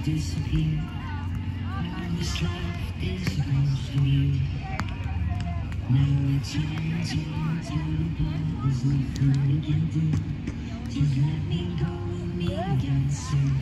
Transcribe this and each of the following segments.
disappear. Now this life is supposed to be. Now it's turn to the point. There's nothing we can do. Just let me go with me again soon.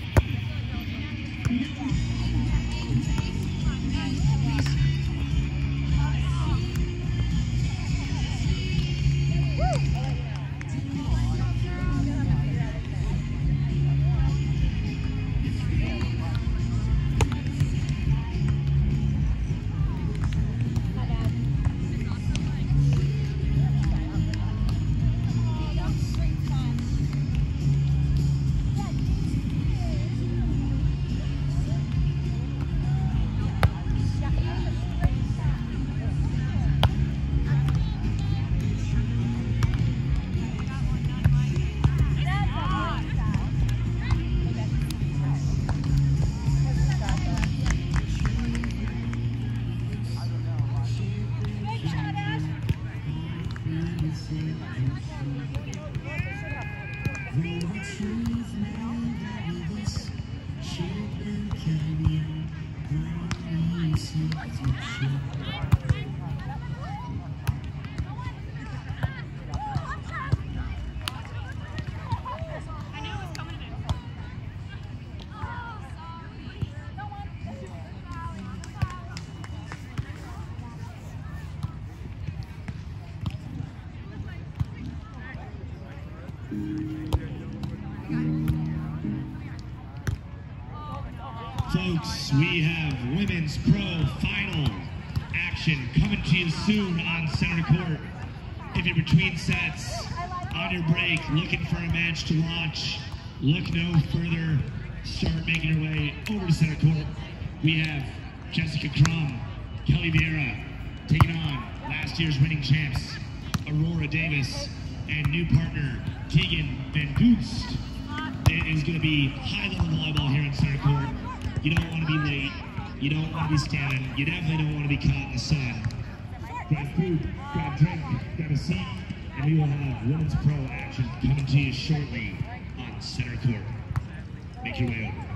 Folks, we have Women's Pro Final action coming to you soon on center court. If you're between sets, on your break, looking for a match to watch, look no further. Start making your way over to center court. We have Jessica Crum, Kelly Vieira taking on last year's winning champs, Aurora Davis, and new partner, Tegan Van Goost. It is going to be high-level volleyball here in center court. You don't want to be late. You don't want to be standing. You definitely don't want to be caught in the sun. Grab food, grab drink, grab a seat, and we will have Women's Pro action coming to you shortly on center court. Make your way over.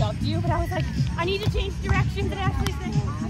loved you, but I was like, I need to change directions and actually say.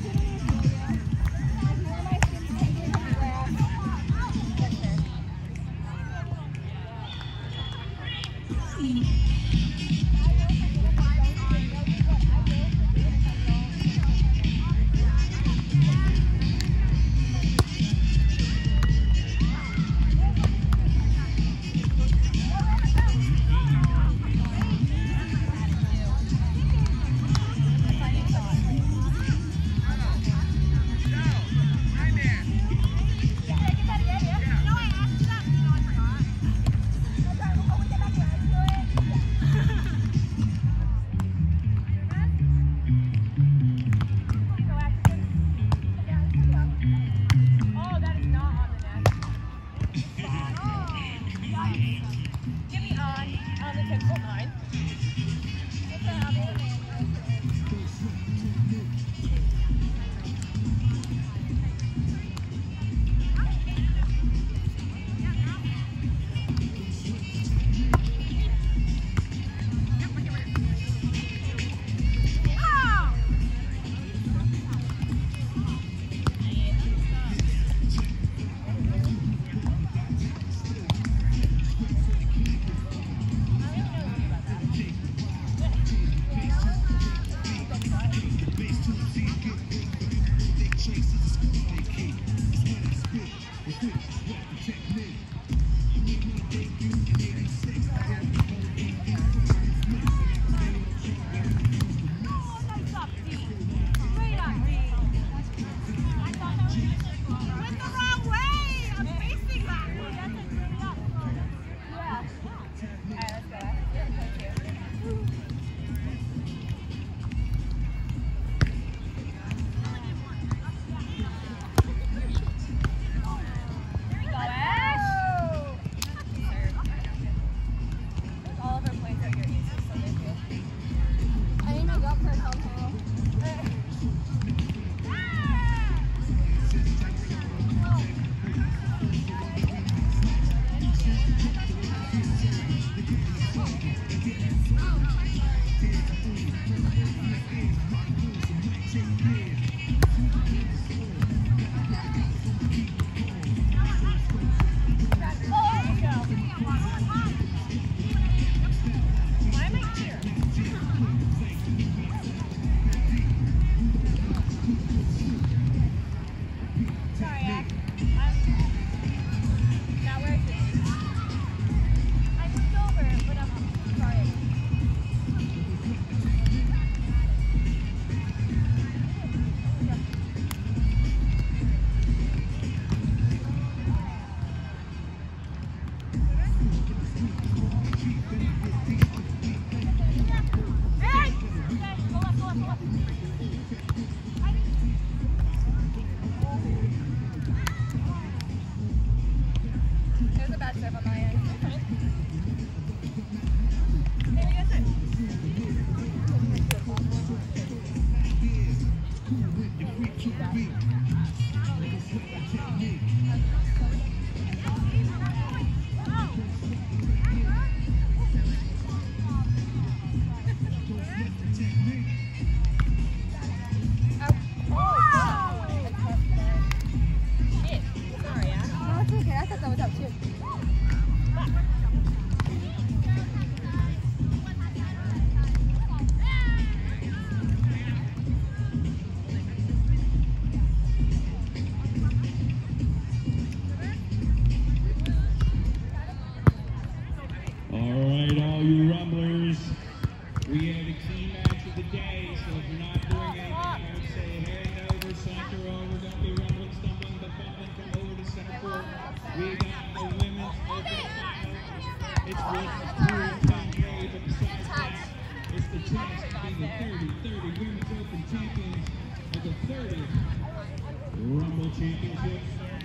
Rumble Championship.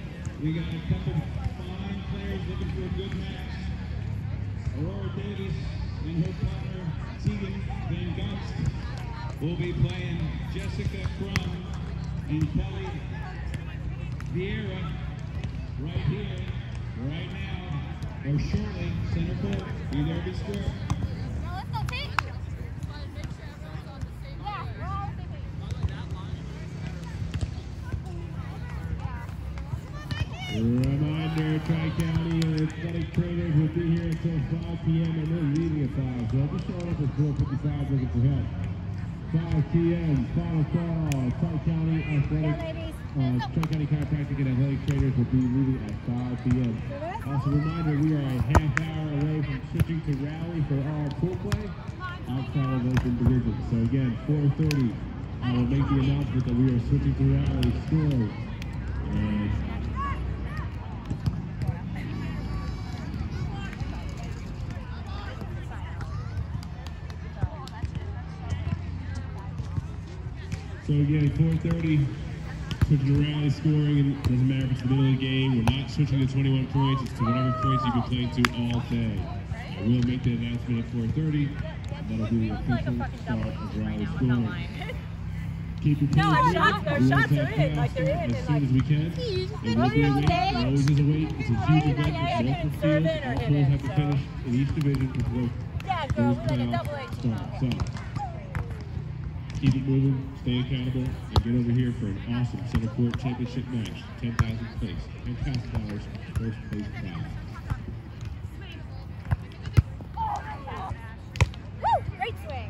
We got a couple fine players looking for a good match. Aurora Davis and her partner Tegan Van Gunst will be playing Jessica Crum and Kelly Vieira right here, right now, or shortly, center court, either be square. Tri-County Athletic Trainers will be here until 5 p.m. and they're leaving at 5. So I'll be showing up at 4:55 looking for help. 5 p.m. Final call. Tri-County Athletic, Tri-County Chiropractic and Athletic Trainers will be leaving at 5 p.m. Also, a reminder, we are a half hour away from switching to rally for all pool play outside of open division. So again, 4:30, I will make the announcement that we are switching to rally score. And so again, 4:30, switching to rally scoring, and it doesn't matter if it's the middle of the game. We're not switching to 21 points. It's to whatever points you've been playing to all day. I will make the announcement at 4:30. That'll be the official start of rally scoring. Keep your No, points shots, in. those We will shots are attack in, like faster they're in, as and soon like- as we can. It will be a wait. There always is a wait. It's a huge event. It's multiple serve fields. in or All hit pools in, have to so. finish in each division before Yeah, those girl, we like a playoffs double H. start. So, keep it moving, stay accountable, and get over here for an awesome center court championship match. 10,000 place, $10,000 first place prize. Woo! Great swing.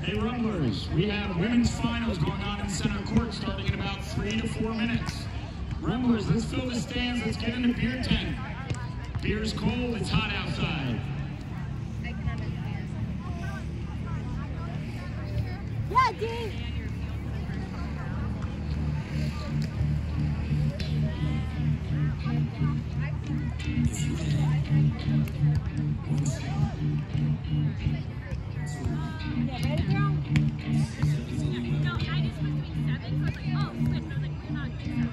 Hey Rumblers, we have women's finals going on in center court starting in about 3 to 4 minutes. Rumblers, let's fill the stands, let's get in the beer tent. Beer's cold, it's hot outside. Yeah, Dave. Yeah, ready, girl? No, 9 is supposed to be 7, so I was like, oh, wait, no, like, we're not doing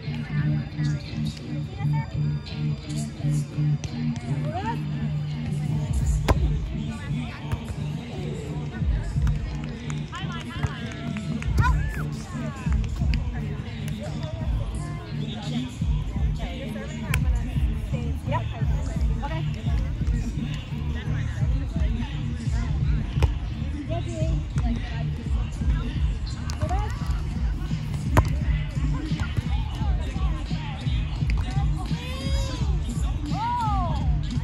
7. Highline. Yep. Okay. Yeah, Dave. Go back. Oh!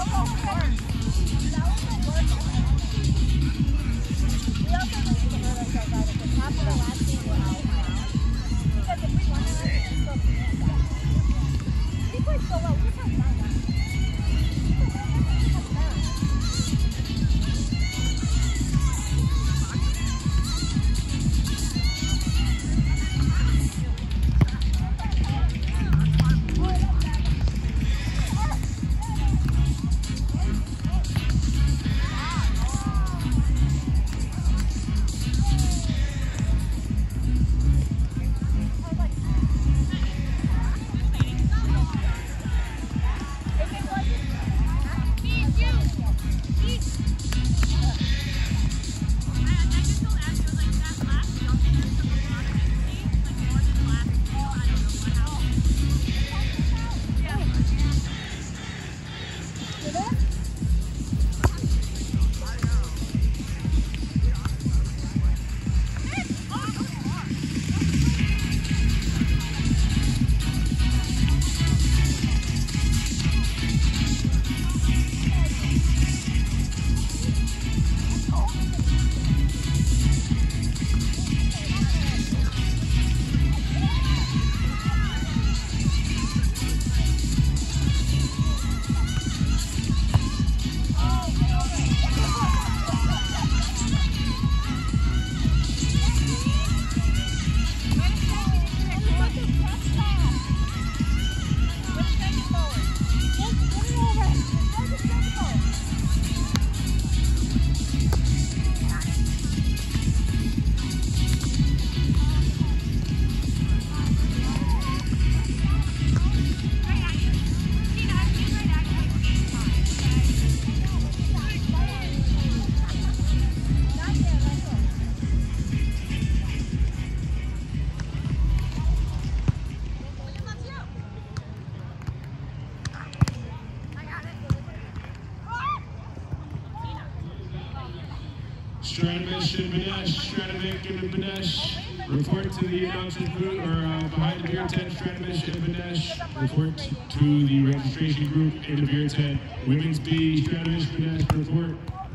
Stranovic and Banesh, Stranovic and Banesh, report to the announcer's booth, or behind the beer tent. Stranovic and Banesh, report to the registration group in the beer tent. Women's B, Stranovic, Banesh, report.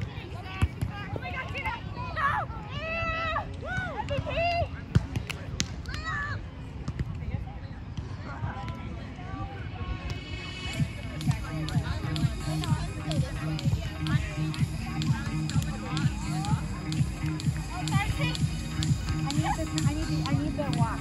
I need the walk.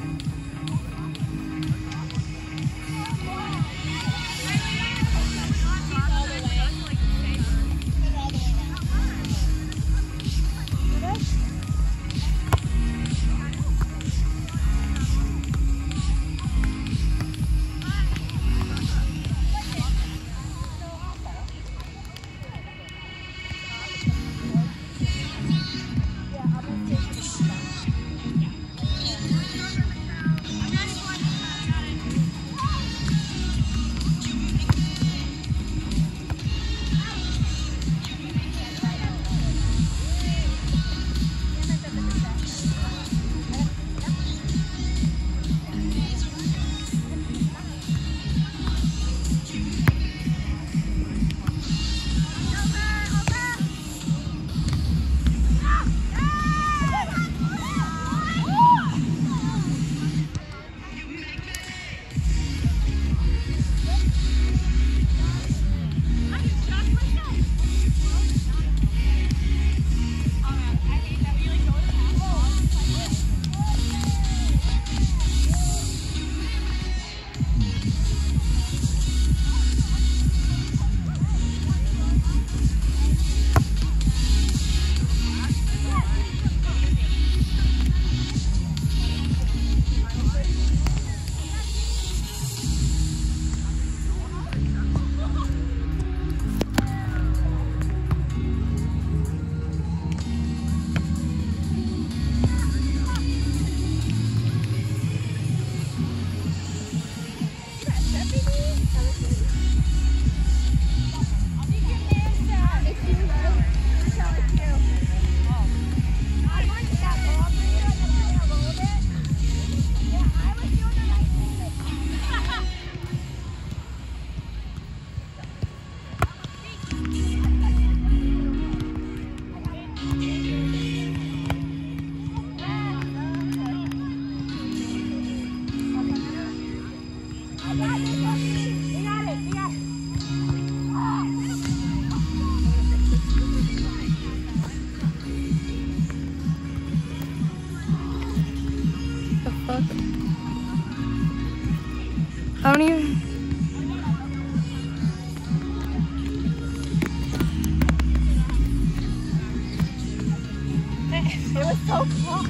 so close.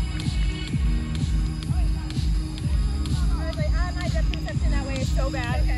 So bad.